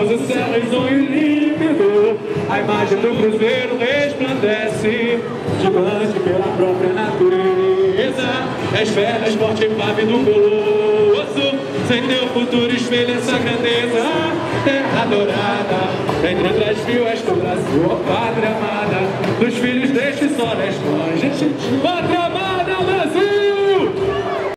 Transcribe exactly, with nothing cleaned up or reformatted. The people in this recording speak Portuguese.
Pois o céu risonho e límpido, a imagem do cruzeiro resplandece, gigante pela própria natureza. És fé, és forte e pave do colosso, sem teu futuro espelha essa grandeza. Terra dourada, entre três fios és do Brasil, ó pátria amada, dos filhos deste sol és mãe, gente, pátria amada, Brasil!